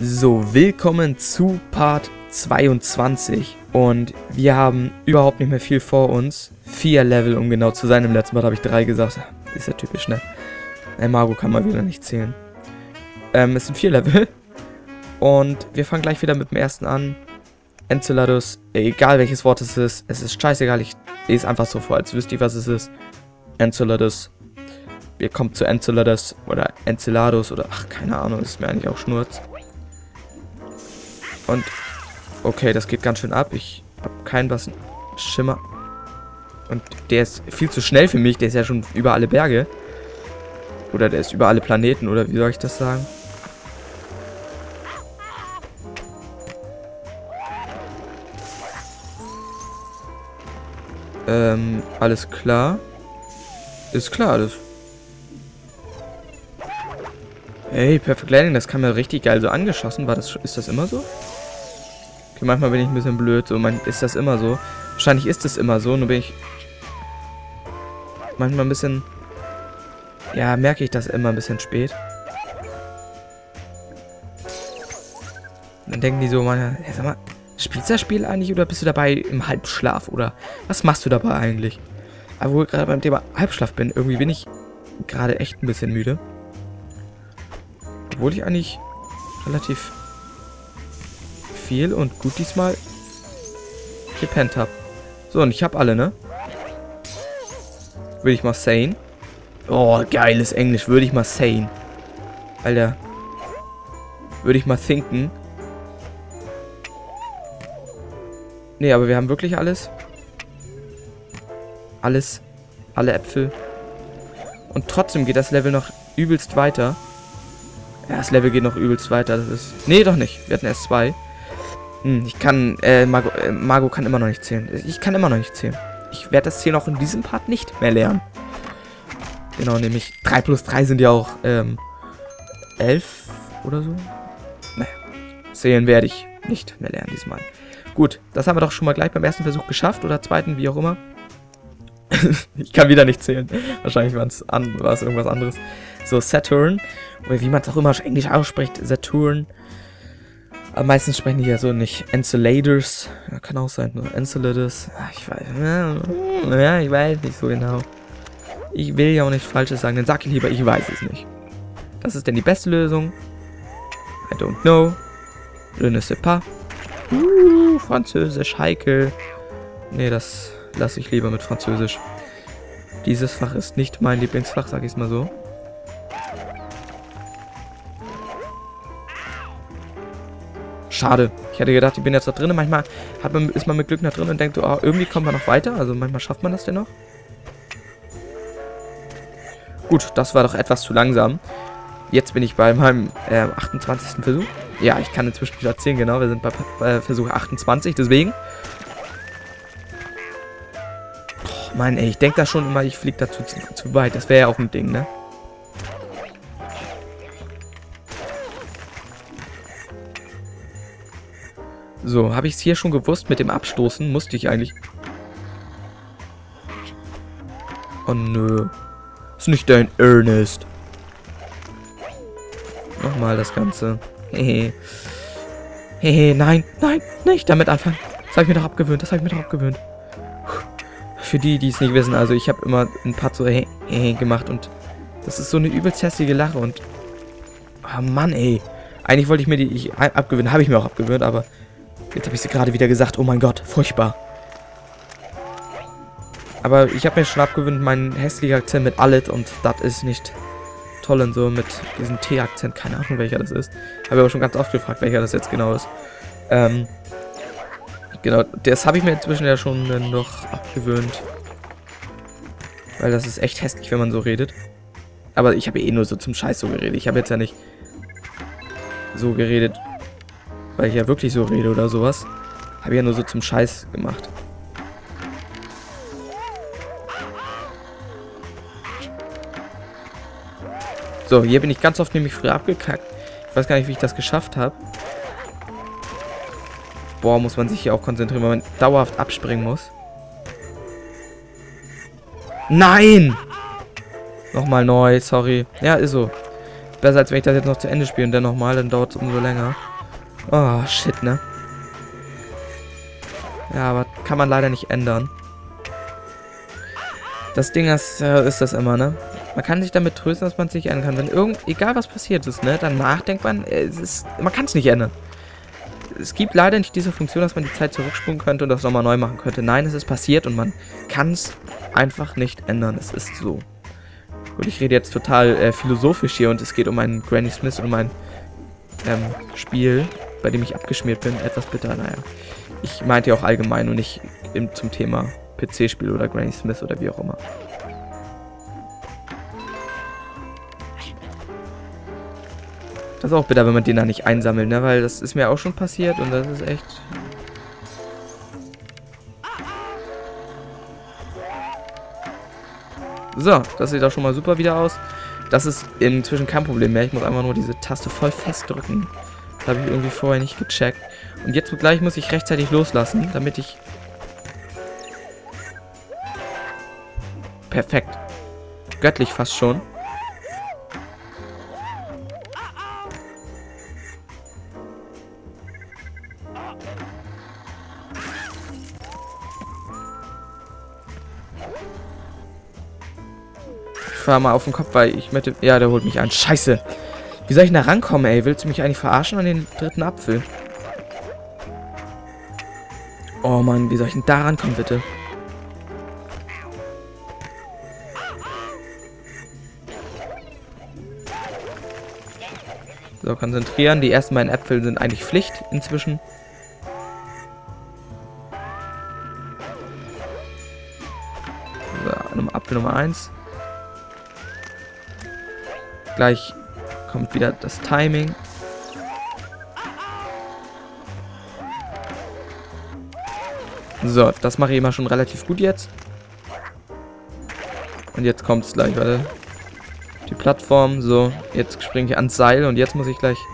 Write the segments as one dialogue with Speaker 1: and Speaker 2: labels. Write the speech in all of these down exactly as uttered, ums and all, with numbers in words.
Speaker 1: So, willkommen zu Part zweiundzwanzig und wir haben überhaupt nicht mehr viel vor uns. Vier Level, um genau zu sein. Im letzten Part habe ich drei gesagt. Ist ja typisch, ne? Ey, Margot kann mal wieder nicht zählen. Ähm, es sind vier Level und wir fangen gleich wieder mit dem ersten an. Enceladus, egal welches Wort es ist, es ist scheißegal, ich lese es einfach so vor, als wüsste ich, was es ist. Enceladus. Wir kommen zu Enceladus oder Enceladus oder ach, keine Ahnung, ist mir eigentlich auch Schnurz. Und, okay, das geht ganz schön ab. Ich habe keinen blassen Schimmer. Und der ist viel zu schnell für mich. Der ist ja schon über alle Berge. Oder der ist über alle Planeten. Oder wie soll ich das sagen? Ähm, alles klar. Ist klar, alles. Hey, Perfect Landing, das kam ja richtig geil so angeschossen. War das, ist das immer so? Okay, manchmal bin ich ein bisschen blöd. So, mein, ist das immer so? Wahrscheinlich ist es immer so, nur bin ich manchmal ein bisschen... Ja, merke ich das immer ein bisschen spät. Dann denken die so, man, hey, sag mal, spielst du das Spiel eigentlich oder bist du dabei im Halbschlaf? Oder was machst du dabei eigentlich? Aber wo ich gerade beim Thema Halbschlaf bin, irgendwie bin ich gerade echt ein bisschen müde. Obwohl ich eigentlich relativ viel und gut diesmal gepennt habe. So, und ich habe alle, ne? Würde ich mal sagen. Oh, geiles Englisch. Würde ich mal sagen. Alter. Würde ich mal thinken. Nee, aber wir haben wirklich alles. Alles. Alle Äpfel. Und trotzdem geht das Level noch übelst weiter. Ja, das Level geht noch übelst weiter. Das ist... Nee, doch nicht. Wir hatten erst zwei. Hm, ich kann... Äh, Margot, äh, Margot kann immer noch nicht zählen. Ich kann immer noch nicht zählen. Ich werde das Zählen auch in diesem Part nicht mehr lernen. Genau, nämlich drei plus drei sind ja auch, ähm, elf oder so. Naja, zählen werde ich nicht mehr lernen diesmal. Gut, das haben wir doch schon mal gleich beim ersten Versuch geschafft. Oder zweiten, wie auch immer. Ich kann wieder nicht zählen. Wahrscheinlich war es an, war es irgendwas anderes. So, Saturn. Oder wie man es auch immer Englisch ausspricht. Saturn. Aber meistens sprechen die ja so nicht. Enceladus. Ja, kann auch sein. Nur Enceladus. Ich weiß. Ja, ich weiß nicht so genau. Ich will ja auch nichts Falsches sagen. Dann sag ich lieber, ich weiß es nicht. Das ist denn die beste Lösung? I don't know. Je ne sais pas. Uh, Französisch, heikel. Nee, das lasse ich lieber mit Französisch. Dieses Fach ist nicht mein Lieblingsfach, sag ich es mal so. Schade. Ich hätte gedacht, ich bin jetzt da drin. Manchmal hat man, ist man mit Glück da drin und denkt, oh, irgendwie kommt man noch weiter. Also manchmal schafft man das denn noch. Gut, das war doch etwas zu langsam. Jetzt bin ich bei meinem äh, achtundzwanzigsten Versuch. Ja, ich kann inzwischen wieder zählen, genau. Wir sind bei äh, Versuch achtundzwanzig, deswegen. Oh, Mann, ey, ich denke da schon immer, ich fliege dazu zu, zu weit. Das wäre ja auch ein Ding, ne? So, habe ich es hier schon gewusst mit dem Abstoßen? Musste ich eigentlich. Oh, nö. Ist nicht dein Ernest. Nochmal das Ganze. Hehe. Hehe, nein, nein, nicht damit anfangen. Das habe ich mir doch abgewöhnt, das habe ich mir doch abgewöhnt. Für die, die es nicht wissen, also ich habe immer ein paar so Hehe he gemacht und das ist so eine übelst hässliche Lache und... Oh Mann, ey. Eigentlich wollte ich mir die ich, abgewöhnen, habe ich mir auch abgewöhnt, aber jetzt habe ich sie gerade wieder gesagt. Oh mein Gott, furchtbar. Aber ich habe mir schon abgewöhnt, meinen hässlichen Akzent mit Allet und das ist nicht toll und so mit diesem T-Akzent. Keine Ahnung, welcher das ist. Habe ich aber schon ganz oft gefragt, welcher das jetzt genau ist. Ähm, genau, das habe ich mir inzwischen ja schon äh, noch abgewöhnt. Weil das ist echt hässlich, wenn man so redet. Aber ich habe eh nur so zum Scheiß so geredet. Ich habe jetzt ja nicht so geredet, weil ich ja wirklich so rede oder sowas. Habe ich ja nur so zum Scheiß gemacht. So, hier bin ich ganz oft nämlich früher abgekackt. Ich weiß gar nicht, wie ich das geschafft habe. Boah, muss man sich hier auch konzentrieren, weil man dauerhaft abspringen muss. Nein! Nochmal neu, sorry. Ja, ist so. Besser, als wenn ich das jetzt noch zu Ende spiele und dann nochmal, dann dauert es umso länger. Oh, shit, ne? Ja, aber kann man leider nicht ändern. Das Ding ist, äh, ist das immer, ne? Man kann sich damit trösten, dass man es nicht ändern kann. Wenn irgend, egal was passiert ist, ne? Danach denkt man, äh, es ist, man kann es nicht ändern. Es gibt leider nicht diese Funktion, dass man die Zeit zurückspulen könnte und das nochmal neu machen könnte. Nein, es ist passiert und man kann es einfach nicht ändern. Es ist so. Gut, ich rede jetzt total äh, philosophisch hier und es geht um einen Granny Smith und mein ähm, Spiel, bei dem ich abgeschmiert bin. Etwas bitter, naja. Ich meinte ja auch allgemein und nicht im, zum Thema P C-Spiel oder Granny Smith oder wie auch immer. Das ist auch bitter, wenn man den da nicht einsammelt, ne? Weil das ist mir auch schon passiert und das ist echt... So, das sieht auch schon mal super wieder aus. Das ist inzwischen kein Problem mehr. Ich muss einfach nur diese Taste voll festdrücken. Das habe ich irgendwie vorher nicht gecheckt. Und jetzt gleich muss ich rechtzeitig loslassen, damit ich... Perfekt. Göttlich fast schon. Ich fahr mal auf den Kopf, weil ich möchte... Ja, der holt mich an. Scheiße. Wie soll ich denn da rankommen, ey? Willst du mich eigentlich verarschen an den dritten Apfel? Oh Mann, wie soll ich denn da rankommen, bitte? So, konzentrieren. Die ersten beiden Äpfel sind eigentlich Pflicht inzwischen. So, Apfel Nummer eins. Gleich kommt wieder das Timing. So, das mache ich immer schon relativ gut jetzt. Und jetzt kommt es gleich, warte. Die Plattform, so. Jetzt springe ich ans Seil und jetzt muss ich gleich...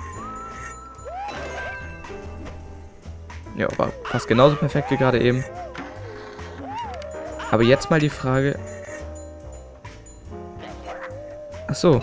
Speaker 1: Ja, war fast genauso perfekt wie gerade eben. Aber jetzt mal die Frage... Ach so.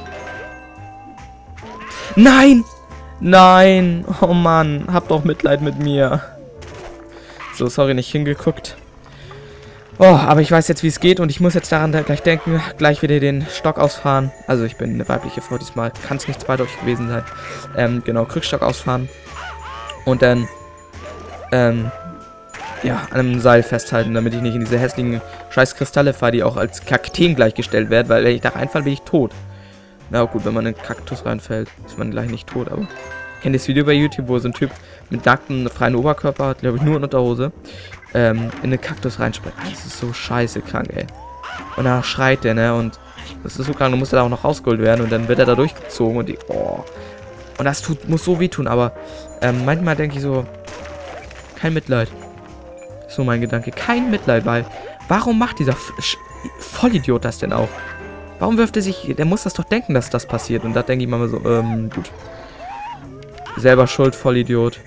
Speaker 1: Nein! Nein! Oh Mann, habt doch Mitleid mit mir. So, sorry, nicht hingeguckt. Oh, aber ich weiß jetzt, wie es geht und ich muss jetzt daran gleich denken, gleich wieder den Stock ausfahren. Also ich bin eine weibliche Frau diesmal, kann es nicht zweideutig gewesen sein. Ähm, genau, Krückstock ausfahren. Und dann, ähm, ja, an einem Seil festhalten, damit ich nicht in diese hässlichen scheiß Kristalle fahre, die auch als Kakteen gleichgestellt werden, weil wenn ich da reinfalle, bin ich tot. Na gut, wenn man in einen Kaktus reinfällt, ist man gleich nicht tot, aber... Kennt ihr das Video bei YouTube, wo so ein Typ mit nacktem, freien Oberkörper hat, glaube ich, nur in Unterhose, ähm, in den Kaktus reinspringt. Das ist so scheiße krank, ey. Und danach schreit der, ne, und das ist so krank, dann muss er da auch noch rausgeholt werden und dann wird er da durchgezogen und die, oh. Und das tut, muss so wehtun, aber ähm, manchmal denke ich so, kein Mitleid. So mein Gedanke, kein Mitleid, weil, warum macht dieser Vollidiot das denn auch? Warum wirft er sich, der muss das doch denken, dass das passiert. Und da denke ich mal so, ähm, gut. Selber schuld, Vollidiot.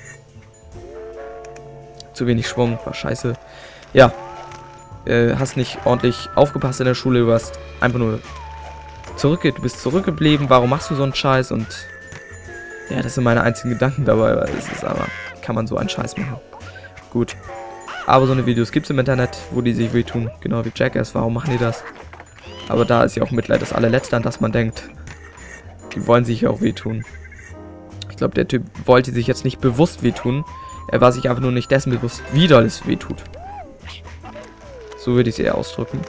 Speaker 1: Zu wenig Schwung, war scheiße. Ja. Äh, hast nicht ordentlich aufgepasst in der Schule, du warst einfach nur zurückge... Du bist zurückgeblieben, warum machst du so einen Scheiß? Und ja, das sind meine einzigen Gedanken dabei, weil es ist aber, kann man so einen Scheiß machen. Gut. Aber so eine Videos gibt es im Internet, wo die sich wehtun. Genau wie Jackass, warum machen die das? Aber da ist ja auch Mitleid das allerletzte, an das man denkt. Die wollen sich ja auch wehtun. Ich glaube, der Typ wollte sich jetzt nicht bewusst wehtun. Er war sich einfach nur nicht dessen bewusst, wie doll es wehtut. So würde ich es eher ausdrücken.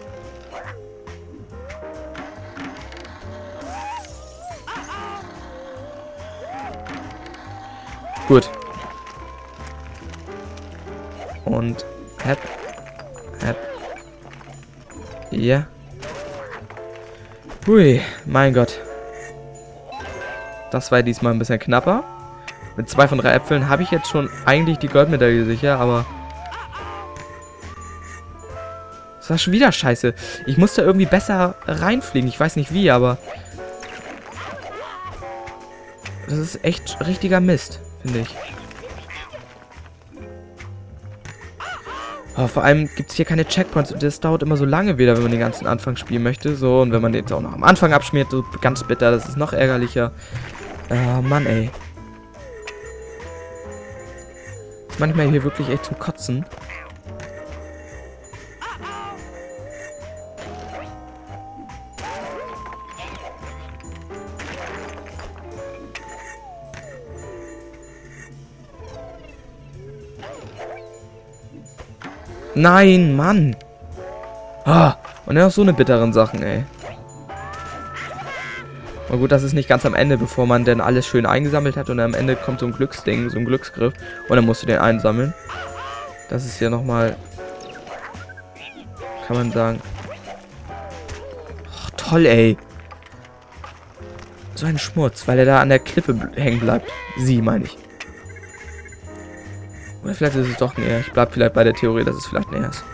Speaker 1: Gut. Und hep, hep. Ja. Hui, mein Gott. Das war diesmal ein bisschen knapper. Mit zwei von drei Äpfeln habe ich jetzt schon eigentlich die Goldmedaille sicher, aber... Das war schon wieder scheiße. Ich musste irgendwie besser reinfliegen. Ich weiß nicht wie, aber... Das ist echt richtiger Mist, finde ich. Oh, vor allem gibt es hier keine Checkpoints und das dauert immer so lange wieder, wenn man den ganzen Anfang spielen möchte. So, und wenn man den jetzt auch noch am Anfang abschmiert, so ganz bitter, das ist noch ärgerlicher. Oh Mann, ey. ist manchmal hier wirklich echt zum Kotzen. Nein, Mann. Ah, und dann noch so eine bitteren Sachen, ey. Na gut, das ist nicht ganz am Ende, bevor man denn alles schön eingesammelt hat. Und am Ende kommt so ein Glücksding, so ein Glücksgriff. Und dann musst du den einsammeln. Das ist ja nochmal... Kann man sagen... Oh, toll, ey. So ein Schmutz, weil er da an der Klippe hängen bleibt. Sie, meine ich. Oder vielleicht ist es doch ein Er. Ich bleib vielleicht bei der Theorie, dass es vielleicht ein Er ist.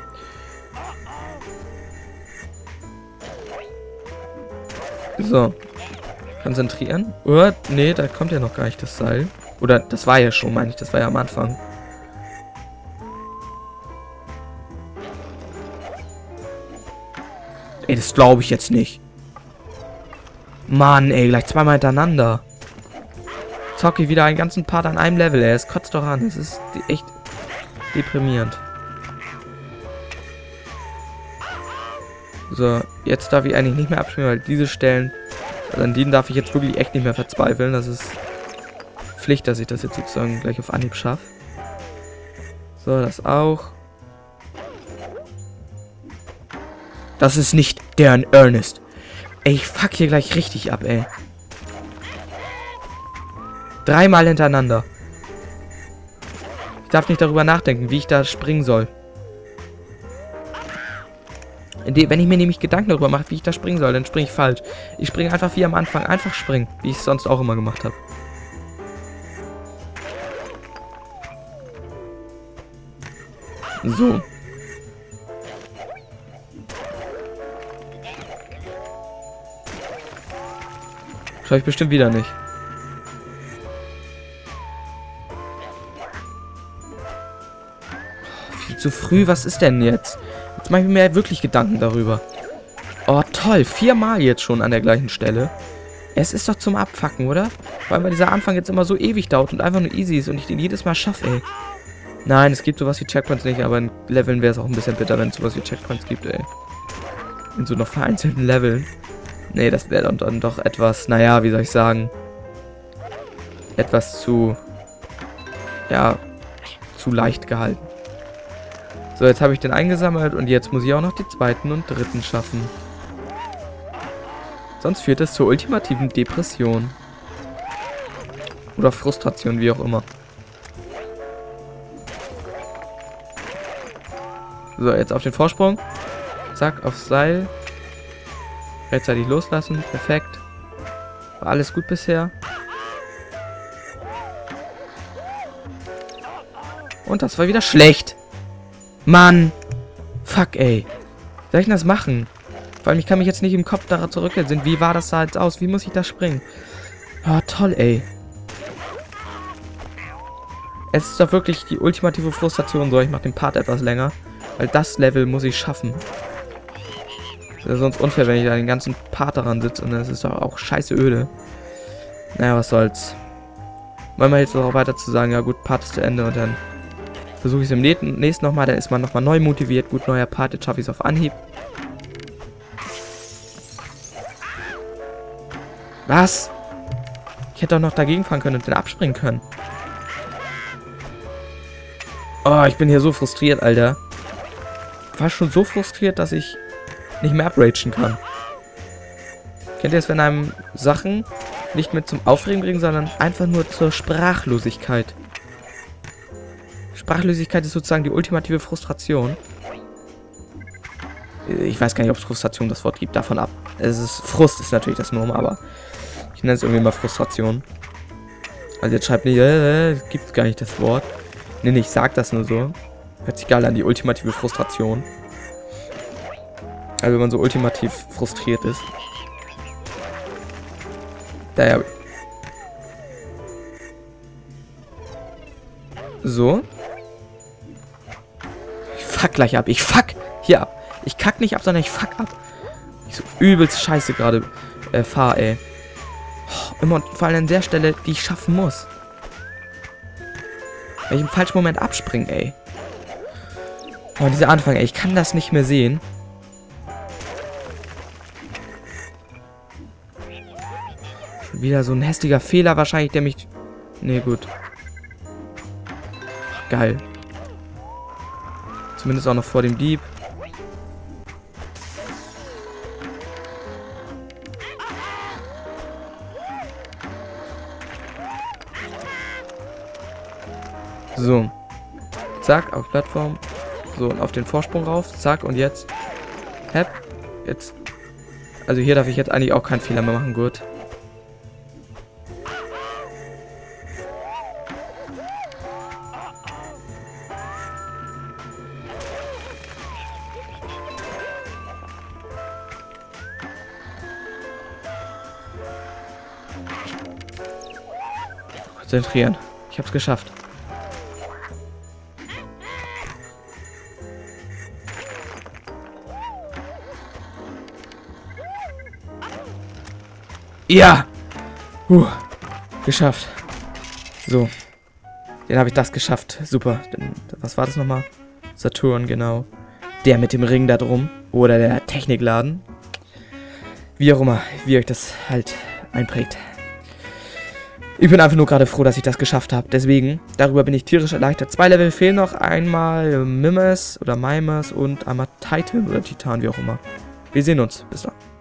Speaker 1: So. Konzentrieren. Oh, nee, da kommt ja noch gar nicht das Seil. Oder, das war ja schon, meine ich. Das war ja am Anfang. Ey, das glaube ich jetzt nicht. Mann, ey, gleich zweimal hintereinander. Zocke ich wieder einen ganzen Part an einem Level, ey. Es kotzt doch an. Es ist echt deprimierend. So, jetzt darf ich eigentlich nicht mehr abspielen, weil diese Stellen... Also an denen darf ich jetzt wirklich echt nicht mehr verzweifeln. Das ist Pflicht, dass ich das jetzt sozusagen gleich auf Anhieb schaffe. So, das auch. Das ist nicht deren Ernest. Ey, ich fuck hier gleich richtig ab, ey. Dreimal hintereinander. Ich darf nicht darüber nachdenken, wie ich da springen soll. Wenn ich mir nämlich Gedanken darüber mache, wie ich da springen soll, dann springe ich falsch. Ich springe einfach wie am Anfang. Einfach springen, wie ich es sonst auch immer gemacht habe. So. Schau ich bestimmt wieder nicht. Viel zu früh, was ist denn jetzt? Jetzt mache ich mir wirklich Gedanken darüber. Oh, toll. Viermal jetzt schon an der gleichen Stelle. Es ist doch zum Abfacken, oder? Vor allem, weil dieser Anfang jetzt immer so ewig dauert und einfach nur easy ist und ich den jedes Mal schaffe, ey. Nein, es gibt sowas wie Checkpoints nicht, aber in Leveln wäre es auch ein bisschen bitter, wenn es sowas wie Checkpoints gibt, ey. In so noch vereinzelten Leveln. Nee, das wäre dann, dann doch etwas, naja, wie soll ich sagen, etwas zu, ja, zu leicht gehalten. So, jetzt habe ich den eingesammelt und jetzt muss ich auch noch die zweiten und dritten schaffen. Sonst führt es zur ultimativen Depression. Oder Frustration, wie auch immer. So, jetzt auf den Vorsprung. Zack, aufs Seil. Rechtzeitig loslassen. Perfekt. War alles gut bisher. Und das war wieder schlecht. Mann. Fuck, ey. Wie soll ich denn das machen? Vor allem, ich kann mich jetzt nicht im Kopf daran zurückerinnern. Wie war das da jetzt aus? Wie muss ich da springen? Oh, toll, ey. Es ist doch wirklich die ultimative Frustration. So, ich mache den Part etwas länger. Weil das Level muss ich schaffen. Das ist sonst unfair, wenn ich da den ganzen Part daran sitze. Und das ist doch auch scheiße öde. Naja, was soll's. Manchmal jetzt auch weiter zu sagen, ja gut, Part ist zu Ende und dann versuche ich es im nächsten nochmal, dann ist man nochmal neu motiviert. Gut, neuer Part, jetzt schaffe ich es auf Anhieb. Was? Ich hätte doch noch dagegen fahren können und dann abspringen können. Oh, ich bin hier so frustriert, Alter. Ich war schon so frustriert, dass ich nicht mehr abragen kann. Kennt ihr es, wenn einem Sachen nicht mehr zum Aufregen bringen, sondern einfach nur zur Sprachlosigkeit? Sprachlosigkeit ist sozusagen die ultimative Frustration. Ich weiß gar nicht, ob es Frustration das Wort gibt, davon ab. Es ist, Frust ist natürlich das Norm, aber ich nenne es irgendwie mal Frustration. Also jetzt schreibt nicht, äh, äh, gibt gar nicht das Wort. Nee, nee, ich sag das nur so. Hört sich geil an, die ultimative Frustration. Also wenn man so ultimativ frustriert ist. Daher. So. Ich fuck gleich ab. Ich fuck hier ab. Ich kack nicht ab, sondern ich fuck ab. Ich so übelst scheiße gerade äh, fahr, ey. Oh, immer und vor allem an der Stelle, die ich schaffen muss. Wenn ich im falschen Moment abspringe, ey. Oh, dieser Anfang, ey. Ich kann das nicht mehr sehen. Schon wieder so ein hässlicher Fehler wahrscheinlich, der mich... Nee, gut. Geil. Zumindest auch noch vor dem Dieb. So. Zack, auf Plattform. So, und auf den Vorsprung rauf. Zack, und jetzt. Hep. Jetzt. Also hier darf ich jetzt eigentlich auch keinen Fehler mehr machen. Gut. Konzentrieren. Ich hab's geschafft. Ja! Huh. Geschafft. So. Den habe ich das geschafft. Super. Was war das nochmal? Saturn, genau. Der mit dem Ring da drum. Oder der Technikladen. Wie auch immer, wie euch das halt einprägt. Ich bin einfach nur gerade froh, dass ich das geschafft habe. Deswegen, darüber bin ich tierisch erleichtert. Zwei Level fehlen noch. Einmal Mimes oder Mimes und einmal Titan oder Titan, wie auch immer. Wir sehen uns. Bis dann.